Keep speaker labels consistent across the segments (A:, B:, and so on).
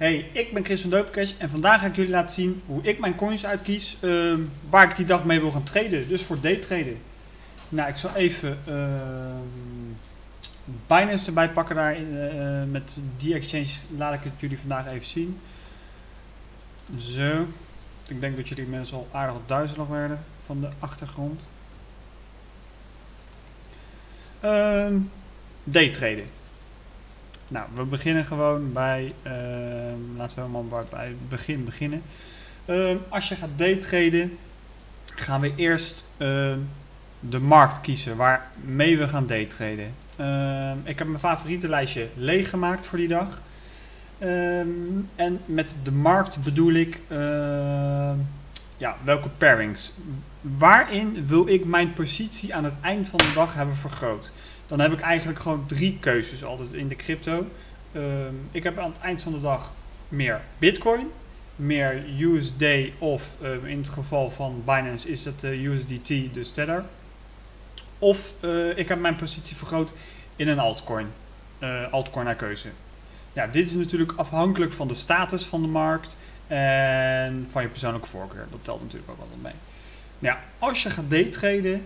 A: Hey, ik ben Chris van Dopecash en vandaag ga ik jullie laten zien hoe ik mijn coins uitkies waar ik die dag mee wil gaan traden, dus voor daytraden. Nou, ik zal even Binance erbij pakken daar met die exchange laat ik het jullie vandaag even zien. Zo, ik denk dat jullie inmiddels al aardig wat duizelig werden van de achtergrond. Daytraden. Nou, we beginnen gewoon bij, laten we helemaal bij het begin beginnen. Als je gaat daytraden, gaan we eerst de markt kiezen waarmee we gaan daytraden. Ik heb mijn favoriete lijstje leeg gemaakt voor die dag. En met de markt bedoel ik welke pairings. Waarin wil ik mijn positie aan het eind van de dag hebben vergroot? Dan heb ik eigenlijk gewoon 3 keuzes altijd in de crypto. Ik heb aan het eind van de dag meer Bitcoin, meer USD of in het geval van Binance is het USDT, dus Tether. Of ik heb mijn positie vergroot in een altcoin. Altcoin naar keuze. Ja, dit is natuurlijk afhankelijk van de status van de markt en van je persoonlijke voorkeur. Dat telt natuurlijk ook altijd mee. Ja, als je gaat daytraden,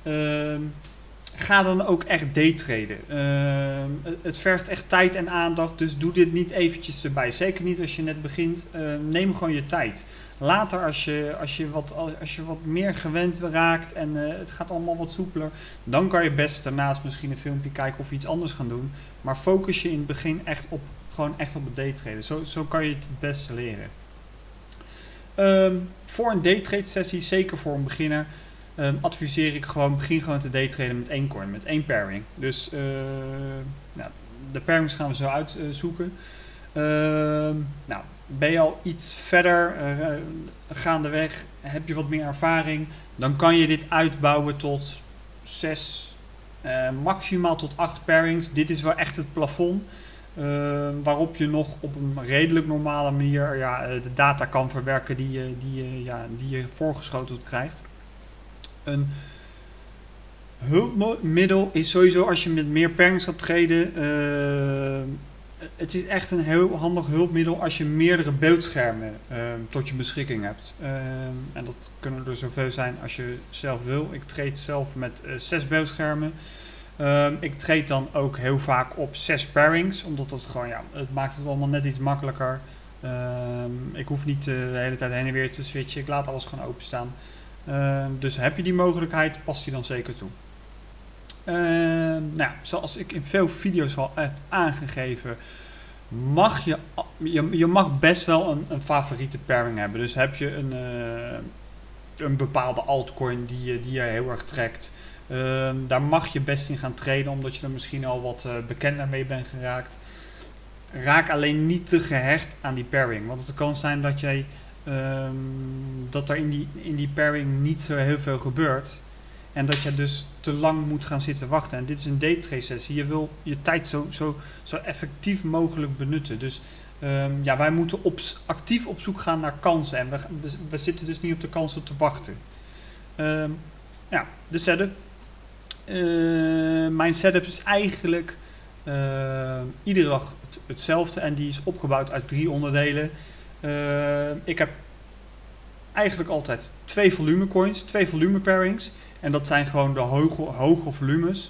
A: ga dan ook echt daytraden. Het vergt echt tijd en aandacht, dus doe dit niet eventjes erbij. Zeker niet als je net begint. Neem gewoon je tijd. Later als je wat meer gewend raakt en het gaat allemaal wat soepeler, dan kan je best daarnaast misschien een filmpje kijken of iets anders gaan doen. Maar focus je in het begin gewoon echt op het daytraden. Zo kan je het beste leren. Voor een daytrade sessie, zeker voor een beginner, adviseer ik begin gewoon te daytraden met één coin, met één pairing. Dus de pairings gaan we zo uitzoeken. Ben je al iets verder gaandeweg, heb je wat meer ervaring, dan kan je dit uitbouwen tot 6, maximaal tot 8 pairings. Dit is wel echt het plafond. Waarop je nog op een redelijk normale manier de data kan verwerken die je voorgeschoteld krijgt. Een hulpmiddel is sowieso als je met meer pairings gaat traden. Het is echt een heel handig hulpmiddel als je meerdere beeldschermen tot je beschikking hebt. En dat kunnen er zoveel zijn als je zelf wil. Ik trade zelf met 6 beeldschermen. Ik trade dan ook heel vaak op 6 pairings, omdat dat gewoon, het maakt het allemaal net iets makkelijker. Ik hoef niet de hele tijd heen en weer te switchen, ik laat alles gewoon openstaan. Dus heb je die mogelijkheid, pas die dan zeker toe. Zoals ik in veel video's al heb aangegeven, je mag best wel een favoriete pairing hebben. Dus heb je een bepaalde altcoin die je heel erg trekt, daar mag je best in gaan traden, omdat je er misschien al wat bekender mee bent geraakt. Raak alleen niet te gehecht aan die pairing, want het kan zijn dat er in die pairing niet zo heel veel gebeurt en dat je dus te lang moet gaan zitten wachten. En dit is een daytrade sessie, je wil je tijd zo effectief mogelijk benutten. Dus wij moeten actief op zoek gaan naar kansen en we zitten dus niet op de kansen te wachten. De setup. Mijn setup is eigenlijk iedere dag hetzelfde en die is opgebouwd uit 3 onderdelen. Ik heb eigenlijk altijd 2 volumecoins, 2 volume pairings en dat zijn gewoon de hoge volumes.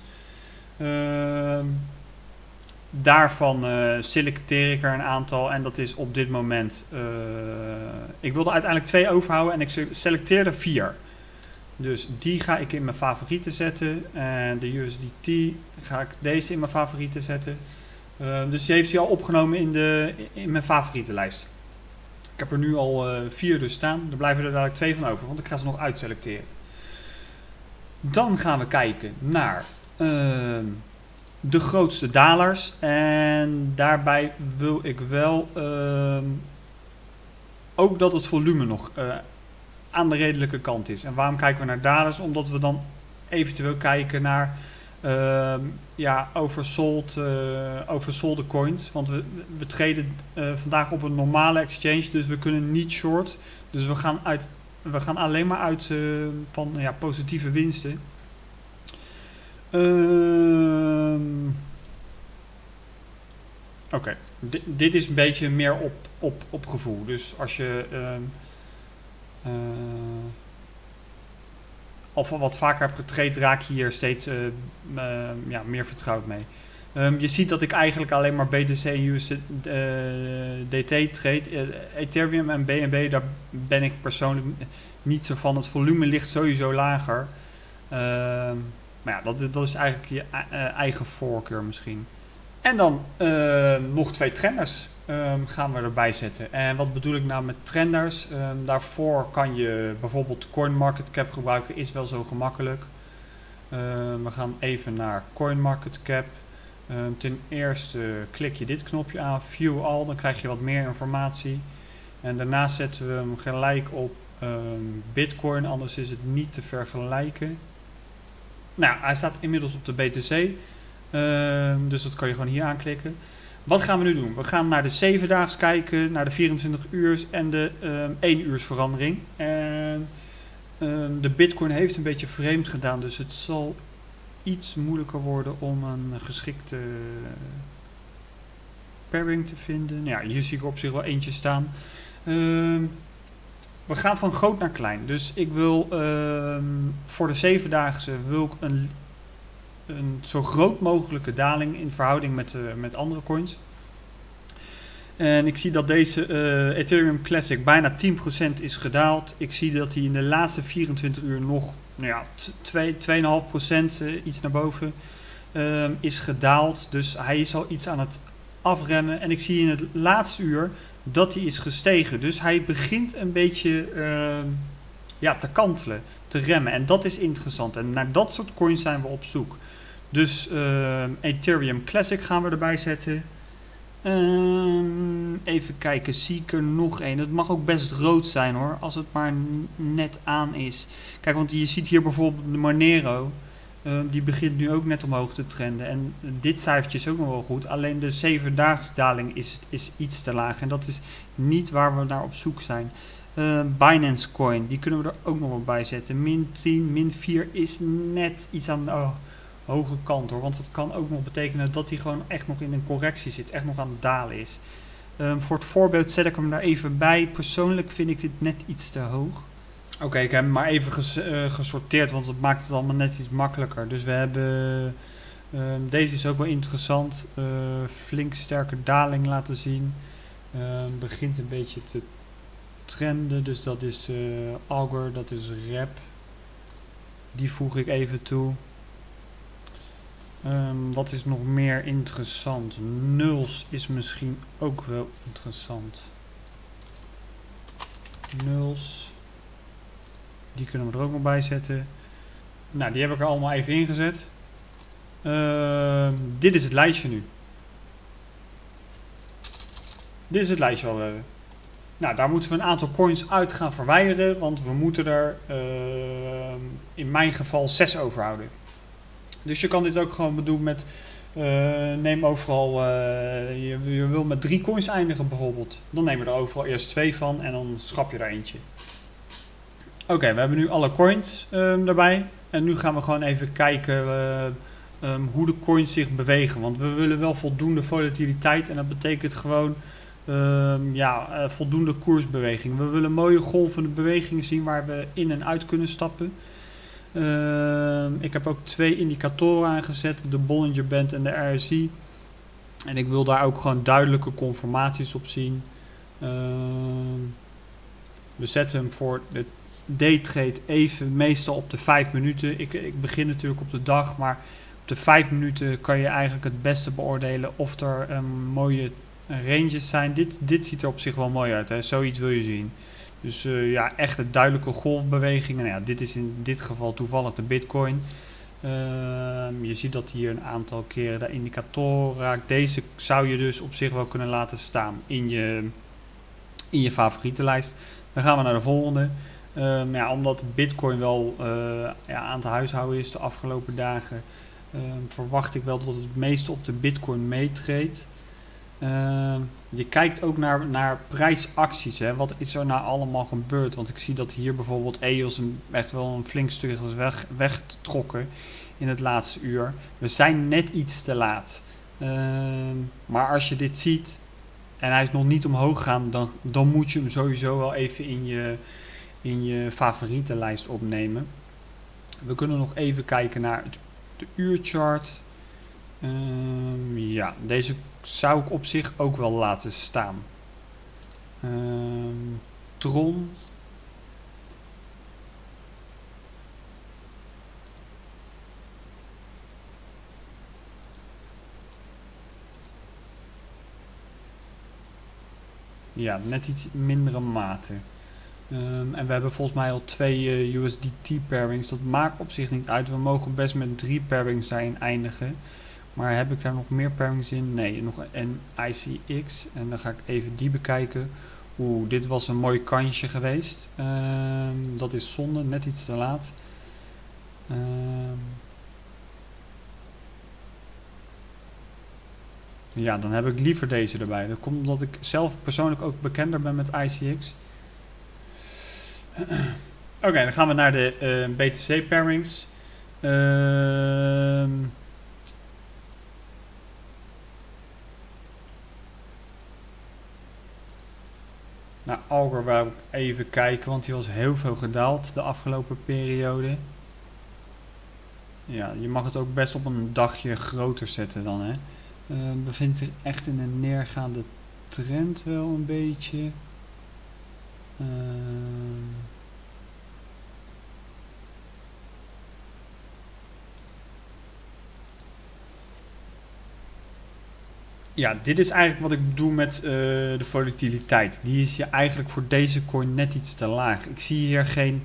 A: Daarvan selecteer ik er een aantal en dat is op dit moment, ik wilde uiteindelijk 2 overhouden en ik selecteerde 4. Dus die ga ik in mijn favorieten zetten. En de USDT ga ik deze in mijn favorieten zetten. Dus die heeft hij al opgenomen in mijn favorietenlijst. Ik heb er nu al 4 dus staan. Er blijven er dadelijk 2 van over, want ik ga ze nog uitselecteren. Dan gaan we kijken naar de grootste dalers. En daarbij wil ik wel ook dat het volume nog aan de redelijke kant is. En waarom kijken we naar dalers? Omdat we dan eventueel kijken naar oversold coins. Want we traden vandaag op een normale exchange, dus we kunnen niet short. Dus we gaan alleen maar uit van positieve winsten. Oké. Dit is een beetje meer op gevoel. Dus als je al wat vaker hebt getraind, raak je hier steeds ja, meer vertrouwd mee. Je ziet dat ik eigenlijk alleen maar BTC en USDT trade. Ethereum en BNB, daar ben ik persoonlijk niet zo van. Het volume ligt sowieso lager. Maar ja, dat is eigenlijk je eigen voorkeur misschien. En dan nog 2 trenders gaan we erbij zetten. En wat bedoel ik nou met trenders? Daarvoor kan je bijvoorbeeld CoinMarketCap gebruiken, is wel zo gemakkelijk. We gaan even naar CoinMarketCap. Ten eerste klik je dit knopje aan, View All, dan krijg je wat meer informatie. En daarna zetten we hem gelijk op Bitcoin, anders is het niet te vergelijken. Nou, hij staat inmiddels op de BTC, dus dat kan je gewoon hier aanklikken. Wat gaan we nu doen? We gaan naar de 7-daags kijken, naar de 24 uur en de 1 uurs verandering. En de Bitcoin heeft een beetje vreemd gedaan, dus het zal iets moeilijker worden om een geschikte pairing te vinden. Ja, hier zie ik er op zich wel eentje staan. We gaan van groot naar klein. Dus ik wil voor de 7-daagse wil ik een zo groot mogelijke daling in verhouding met andere coins. En ik zie dat deze Ethereum Classic bijna 10% is gedaald. Ik zie dat hij in de laatste 24 uur nog 2,5% iets naar boven is gedaald. Dus hij is al iets aan het afremmen. En ik zie in het laatste uur dat hij is gestegen. Dus hij begint een beetje te kantelen, te remmen. En dat is interessant. En naar dat soort coins zijn we op zoek. Dus Ethereum Classic gaan we erbij zetten. Even kijken, zie ik er nog één. Het mag ook best rood zijn hoor, als het maar net aan is. Kijk, want je ziet hier bijvoorbeeld de Monero. Die begint nu ook net omhoog te trenden. En dit cijfertje is ook nog wel goed. Alleen de 7-daagse daling is iets te laag. En dat is niet waar we naar op zoek zijn. Binance Coin, die kunnen we er ook nog wel bij zetten. Min 10, min 4 is net iets aan de hoge kant hoor. Want het kan ook nog betekenen dat hij gewoon echt nog in een correctie zit. Echt nog aan het dalen is. Voor het voorbeeld zet ik hem daar even bij. Persoonlijk vind ik dit net iets te hoog. Oké, ik heb hem maar even gesorteerd, want het maakt het allemaal net iets makkelijker. Dus we hebben, deze is ook wel interessant, flink sterke daling laten zien. Begint een beetje te trenden, dus dat is Augur, dat is Rep. Die voeg ik even toe. Wat is nog meer interessant? Nuls is misschien ook wel interessant. Nuls. Die kunnen we er ook nog bij zetten. Nou, die heb ik er allemaal even ingezet. Dit is het lijstje nu. Dit is het lijstje wat we hebben. Nou, daar moeten we een aantal coins uit gaan verwijderen. Want we moeten er in mijn geval 6 overhouden. Dus je kan dit ook gewoon doen met... neem overal... je wil met 3 coins eindigen bijvoorbeeld. Dan nemen we er overal eerst 2 van en dan schrap je er eentje. Oké, we hebben nu alle coins erbij. En nu gaan we gewoon even kijken hoe de coins zich bewegen. Want we willen wel voldoende volatiliteit. En dat betekent gewoon voldoende koersbeweging. We willen mooie golvende bewegingen zien waar we in en uit kunnen stappen. Ik heb ook 2 indicatoren aangezet. De Bollinger Band en de RSI. En ik wil daar ook gewoon duidelijke conformaties op zien. We zetten hem voor de daytrade even meestal op de 5 minuten. Ik begin natuurlijk op de dag, maar op de 5 minuten kan je eigenlijk het beste beoordelen of er mooie ranges zijn. Dit ziet er op zich wel mooi uit, hè? Zoiets wil je zien. Dus echt een duidelijke golfbewegingen. Nou ja, dit is in dit geval toevallig de Bitcoin. Je ziet dat hier een aantal keren de indicator raakt. Deze zou je dus op zich wel kunnen laten staan in je favorietenlijst. Dan gaan we naar de volgende. Omdat Bitcoin wel aan het huishouden is de afgelopen dagen, verwacht ik wel dat het meeste op de Bitcoin meetreedt. Je kijkt ook naar prijsacties. Hè? Wat is er nou allemaal gebeurd? Want ik zie dat hier bijvoorbeeld EOS echt wel een flink stuk is weggetrokken in het laatste uur. We zijn net iets te laat. Maar als je dit ziet en hij is nog niet omhoog gegaan, dan moet je hem sowieso wel even in je favorietenlijst opnemen. We kunnen nog even kijken naar de uurchart. Ja, deze zou ik op zich ook wel laten staan. Tron. Ja, net iets mindere mate. En we hebben volgens mij al 2 USDT pairings. Dat maakt op zich niet uit. We mogen best met 3 pairings daarin eindigen. Maar heb ik daar nog meer pairings in? Nee, nog een ICX. En dan ga ik even die bekijken. Oeh, dit was een mooi kansje geweest. Dat is zonde, net iets te laat. Ja, dan heb ik liever deze erbij. Dat komt omdat ik zelf persoonlijk ook bekender ben met ICX. Oké, dan gaan we naar de BTC pairings. Nou, Algor wou ik even kijken, want die was heel veel gedaald de afgelopen periode. Ja, je mag het ook best op een dagje groter zetten dan, hè. Bevindt zich echt in een neergaande trend wel een beetje. Ja, dit is eigenlijk wat ik bedoel met de volatiliteit. Die is hier eigenlijk voor deze coin net iets te laag. Ik zie hier geen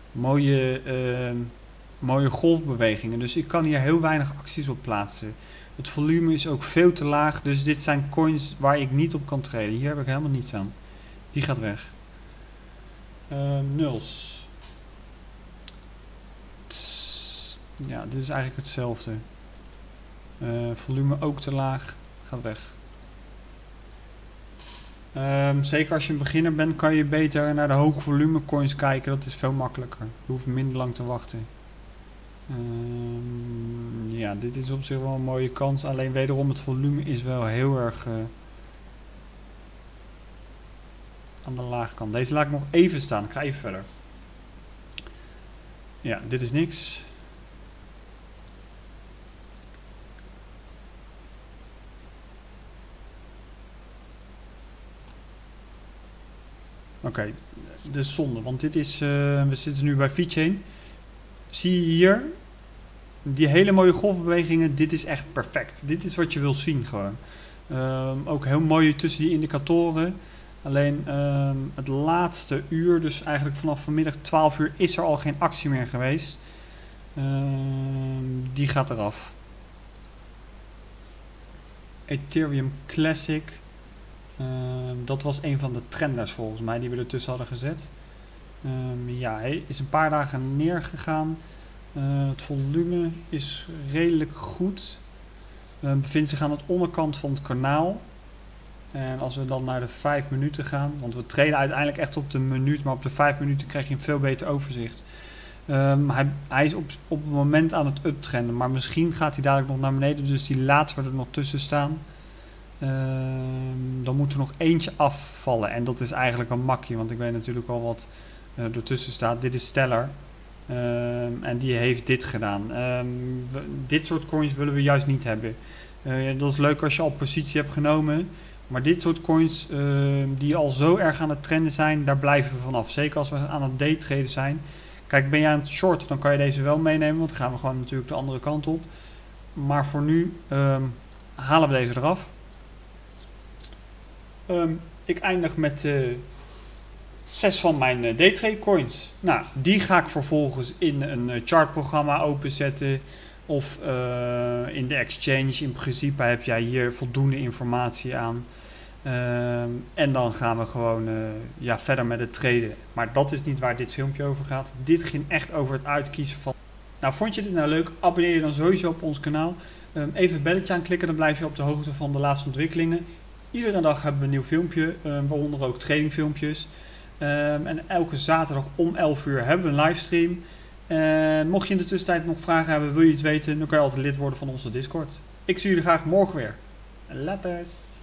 A: mooie golfbewegingen. Dus ik kan hier heel weinig acties op plaatsen. Het volume is ook veel te laag. Dus dit zijn coins waar ik niet op kan treden. Hier heb ik helemaal niets aan. Die gaat weg. Nuls. Ja, dit is eigenlijk hetzelfde. Volume ook te laag. Gaat weg. Zeker als je een beginner bent, kan je beter naar de hoge volume coins kijken. Dat is veel makkelijker. Je hoeft minder lang te wachten. Ja, dit is op zich wel een mooie kans. Alleen wederom, het volume is wel heel erg aan de lage kant. Deze laat ik nog even staan. Ik ga even verder. Ja, dit is niks. Oké, de zonde, want dit is, we zitten nu bij VeChain. Zie je hier, die hele mooie golfbewegingen, dit is echt perfect. Dit is wat je wil zien gewoon. Ook heel mooi tussen die indicatoren. Alleen het laatste uur, dus eigenlijk vanaf vanmiddag 12 uur, is er al geen actie meer geweest. Die gaat eraf. Ethereum Classic. Dat was een van de trenders volgens mij die we ertussen hadden gezet. Ja, hij is een paar dagen neergegaan. Het volume is redelijk goed. Bevindt zich aan de onderkant van het kanaal. En als we dan naar de 5 minuten gaan, want we treden uiteindelijk echt op de minuut, maar op de 5 minuten krijg je een veel beter overzicht. Hij is op het moment aan het uptrenden, maar misschien gaat hij dadelijk nog naar beneden, dus die laten we er nog tussen staan. Dan moet er nog eentje afvallen en dat is eigenlijk een makkie, want ik weet natuurlijk al wat ertussen staat. Dit is Stellar en die heeft dit gedaan. Dit soort coins willen we juist niet hebben. Dat is leuk als je al positie hebt genomen, maar dit soort coins die al zo erg aan het trenden zijn, daar blijven we vanaf. Zeker als we aan het daytraden zijn. Kijk, ben je aan het shorten, dan kan je deze wel meenemen, want dan gaan we gewoon natuurlijk de andere kant op. Maar voor nu halen we deze eraf. Ik eindig met 6 van mijn daytrade coins. Nou, die ga ik vervolgens in een chartprogramma openzetten. Of in de exchange. In principe heb jij hier voldoende informatie aan. En dan gaan we gewoon verder met het traden. Maar dat is niet waar dit filmpje over gaat. Dit ging echt over het uitkiezen van... Nou, vond je dit nou leuk? Abonneer je dan sowieso op ons kanaal. Even het belletje aanklikken, dan blijf je op de hoogte van de laatste ontwikkelingen. Iedere dag hebben we een nieuw filmpje, waaronder ook tradingfilmpjes. En elke zaterdag om 11 uur hebben we een livestream. Mocht je in de tussentijd nog vragen hebben, wil je iets weten, dan kan je altijd lid worden van onze Discord. Ik zie jullie graag morgen weer. Laters.